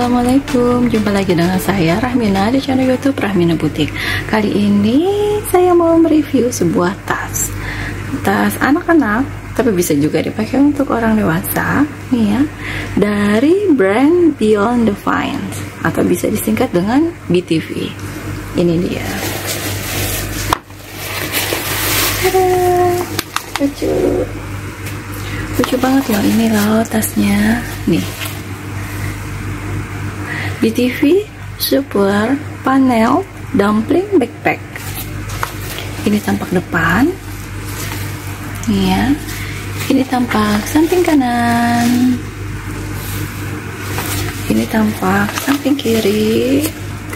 Assalamualaikum, jumpa lagi dengan saya Rahmina di channel YouTube Rahmina Butik. Kali ini saya mau mereview sebuah tas anak-anak, tapi bisa juga dipakai untuk orang dewasa nih ya, dari brand Beyond the Vines atau bisa disingkat dengan BTV. Ini dia. Tada, lucu banget loh ini loh tasnya nih. BTV Super Panel Dumpling Backpack. Ini tampak depan, nih ya. Ini tampak samping kanan. Ini tampak samping kiri.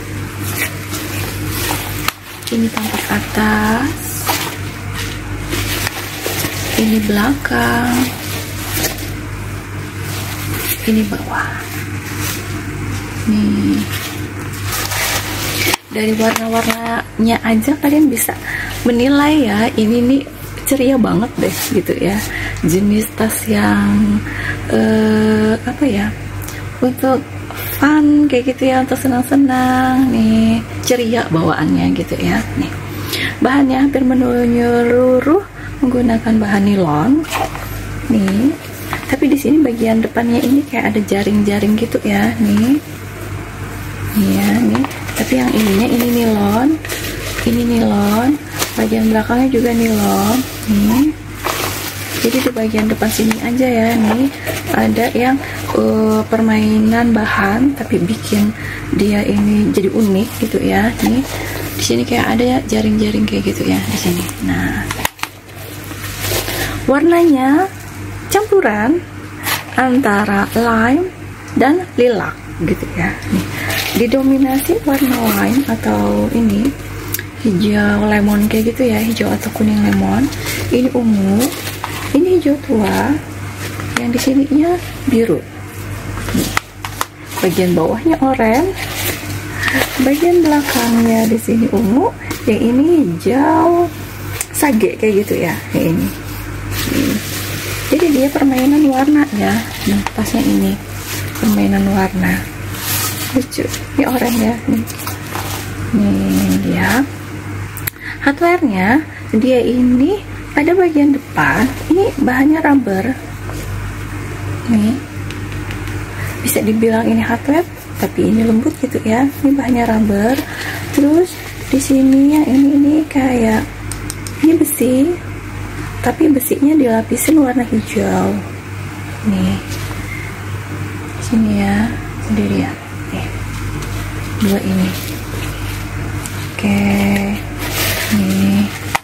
Ini tampak atas. Ini belakang. Ini bawah. Nih, dari warna-warnanya aja kalian bisa menilai ya, ini nih ceria banget deh gitu ya, jenis tas yang apa ya, untuk fun kayak gitu ya, untuk senang-senang nih, ceria bawaannya gitu ya. Nih, bahannya hampir menyeluruh menggunakan bahan nilon nih, tapi di sini bagian depannya ini kayak ada jaring-jaring gitu ya nih. Ya, nih, tapi yang ininya ini nilon, bagian belakangnya juga nilon nih. Jadi di bagian depan sini aja ya nih ada yang permainan bahan, tapi bikin dia ini jadi unik gitu ya nih. Di sini kayak ada jaring-jaring kayak gitu ya di sini. Nah, warnanya campuran antara lime dan lilac gitu ya nih. Didominasi warna lime atau ini hijau lemon kayak gitu ya, hijau atau kuning lemon. Ini ungu, ini hijau tua, yang di sininya biru. Nih, bagian bawahnya oranye, bagian belakangnya di sini ungu, yang ini hijau sage kayak gitu ya, kayak ini. Nih. Jadi dia permainan warna ya. Nah, tasnya ini permainan warna. Lucu, ini oranye ya nih. Nih dia hardware-nya, dia ini pada bagian depan ini bahannya rubber nih, bisa dibilang ini hardware tapi ini lembut gitu ya. Ini bahannya rubber, terus di sini ya ini kayak ini besi, tapi besinya dilapisin warna hijau nih, sini ya sendiri ya. Dua ini, oke, nih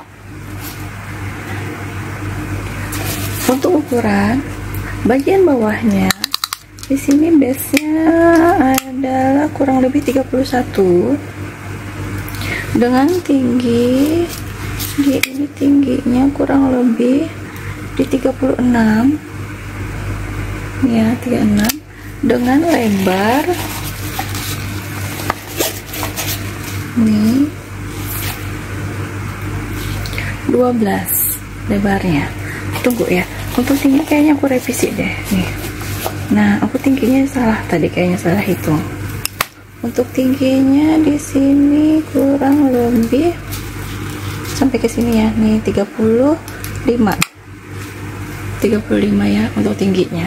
untuk ukuran bagian bawahnya di sini base-nya adalah kurang lebih 31 dengan tinggi dia ini tingginya kurang lebih di 36 ya, 36 dengan lebar nih 12 lebarnya. Tunggu ya, untuk tinggi kayaknya aku revisi deh nih. Nah, aku tingginya salah tadi, kayaknya salah hitung. Untuk tingginya di sini kurang lebih sampai ke sini ya nih 35 ya untuk tingginya.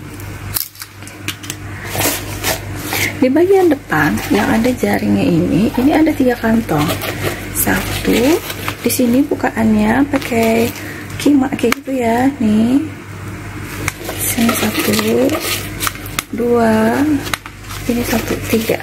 Di bagian depan yang ada jaringnya ini ada 3 kantong. Satu di sini bukaannya pakai kima kayak gitu ya nih. Sini 1, 2, ini 1, 3.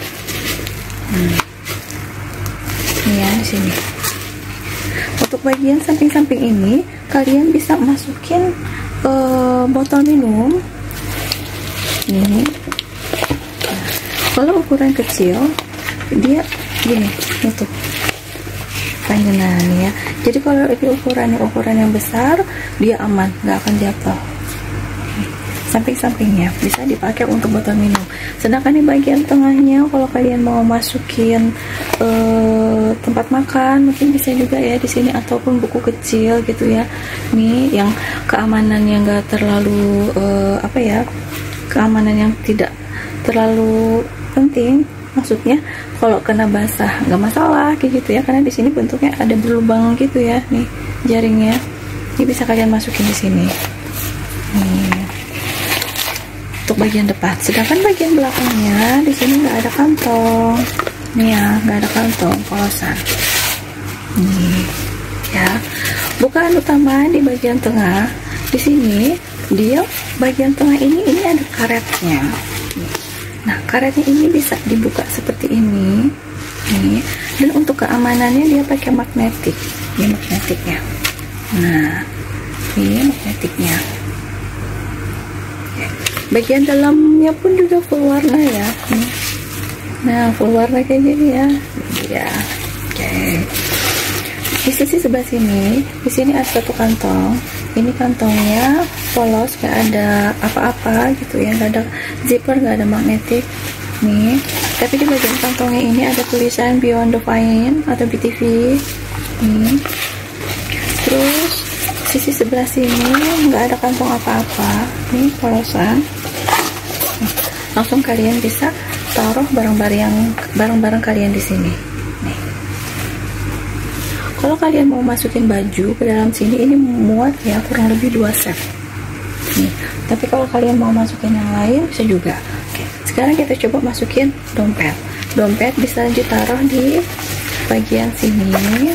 Ini ya di sini. Untuk bagian samping-samping ini kalian bisa masukin botol minum. Nih. Kalau ukuran kecil dia gini nutup panjangnya ya. Jadi kalau ini ukuran yang besar dia aman, nggak akan jatuh. Samping-sampingnya bisa dipakai untuk botol minum. Sedangkan di bagian tengahnya kalau kalian mau masukin tempat makan mungkin bisa juga ya di sini, ataupun buku kecil gitu ya. Nih yang keamanannya nggak terlalu apa ya, keamanan yang tidak terlalu penting. Maksudnya kalau kena basah nggak masalah kayak gitu ya, karena di sini bentuknya ada berlubang gitu ya, nih jaringnya. Ini bisa kalian masukin di sini. Nih. Untuk bagian depan, sedangkan bagian belakangnya di sini nggak ada kantong. Nih ya, nggak ada kantong polosan. Nih ya, bukaan utama di bagian tengah. Di sini dia bagian tengah ini ada karetnya. Nah, karetnya ini bisa dibuka seperti ini. Nih, dan untuk keamanannya dia pakai magnetik. Ini magnetiknya. Nah, ini magnetiknya. Bagian dalamnya pun juga full warna ya. Nah, full warna kayak gini ya. Ya, oke. Di sisi sebelah sini, di sini ada satu kantong. Ini kantongnya polos, gak ada apa-apa gitu ya, gak ada zipper, gak ada magnetik nih. Tapi di bagian kantongnya ini ada tulisan Beyond the Vine atau BTV nih. Terus sisi sebelah sini nggak ada kantong apa-apa, nih polosan. Langsung kalian bisa taruh barang-barang kalian di sini. Nih. Kalau kalian mau masukin baju ke dalam sini, ini muat ya kurang lebih 2 set. Nih. Tapi kalau kalian mau masukin yang lain bisa juga. Oke. Sekarang kita coba masukin dompet. Dompet bisa ditaruh di bagian sini.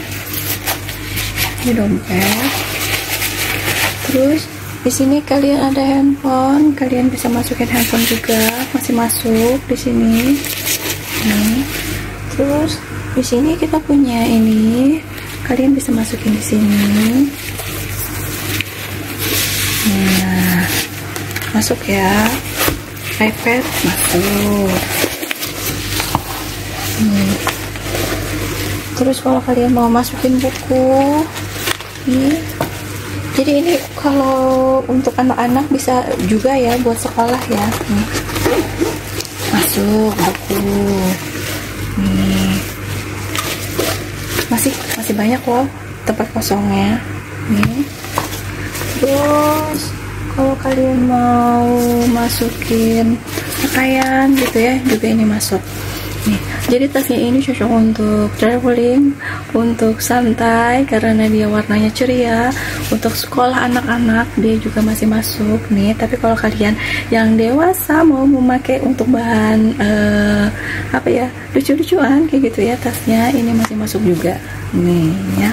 Ini dompet. Terus di sini kalian ada handphone, kalian bisa masukin handphone juga, masih masuk di sini. Nih. Terus di sini kita punya ini. Kalian bisa masukin di sini. Nah, masuk ya. iPad masuk. Terus kalau kalian mau masukin buku, nih. Jadi ini kalau untuk anak-anak bisa juga ya buat sekolah ya. Nih. Masuk buku. Nih. Masih banyak loh tempat kosongnya nih. Terus kalau kalian mau masukin pakaian gitu ya, juga ini masuk nih. Jadi tasnya ini cocok untuk traveling, untuk santai karena dia warnanya ceria. Untuk sekolah anak-anak dia juga masih masuk nih. Tapi kalau kalian yang dewasa mau memakai untuk bahan apa ya, lucu-lucuan kayak gitu ya, tasnya ini masih masuk juga nih ya.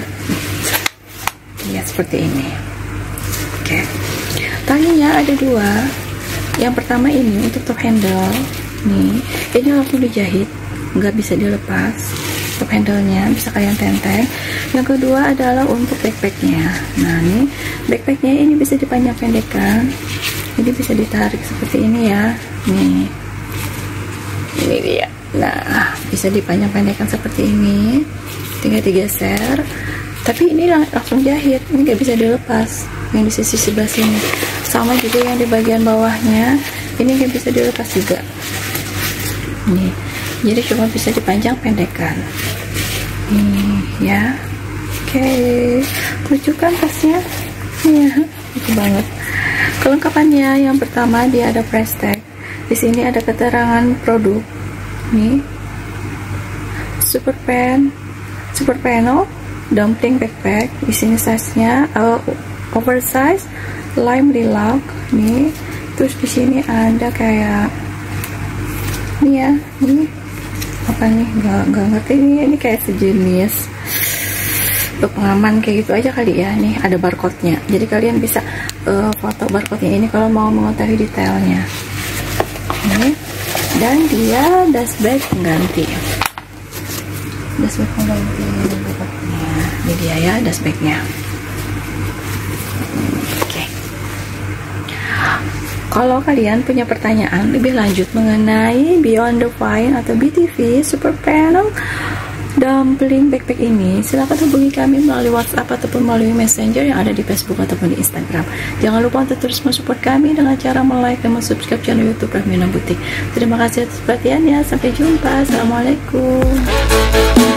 Ya seperti ini. Oke. Talinya ada 2. Yang pertama ini untuk top handle nih, ini langsung dijahit, nggak bisa dilepas. Top handle-nya bisa kalian tenteng. Yang kedua adalah untuk backpacknya. Nah ini backpacknya ini bisa dipanjang-pendekkan, jadi bisa ditarik seperti ini ya. Nih, ini dia. Nah bisa dipanjang-pendekkan seperti ini, tinggal digeser. Tapi ini langsung jahit, ini nggak bisa dilepas. Yang di sisi sebelah sini, sama juga yang di bagian bawahnya, ini nggak bisa dilepas juga. Nih, jadi cuma bisa dipanjang-pendekkan. Nih ya. Oke, lucu kan tasnya? Ya, lucu banget. Kelengkapannya yang pertama dia ada price tag. Di sini ada keterangan produk. Nih, super panel, dumpling backpack. Di sini size-nya oversize, lime lilac. Nih, terus di sini ada kayak nih ya, nih apa nih? Nggak ngerti ini kayak sejenis pengaman kayak gitu aja kali ya. Nih ada barcode-nya, jadi kalian bisa foto barcode-nya ini kalau mau mengetahui detailnya. Nih, dan dia dust bag pengganti. Dust bag pengganti barcode-nya. Ini dia ya dust bag-nya. Oke. Kalau kalian punya pertanyaan lebih lanjut mengenai Beyond the Vine atau BTV Super Panel Dumpling Backpack ini, silakan hubungi kami melalui WhatsApp ataupun melalui Messenger yang ada di Facebook ataupun di Instagram. Jangan lupa untuk terus mensupport kami dengan cara like dan subscribe channel YouTube Rahmina Butik. Terima kasih atas perhatiannya. Sampai jumpa. Assalamualaikum.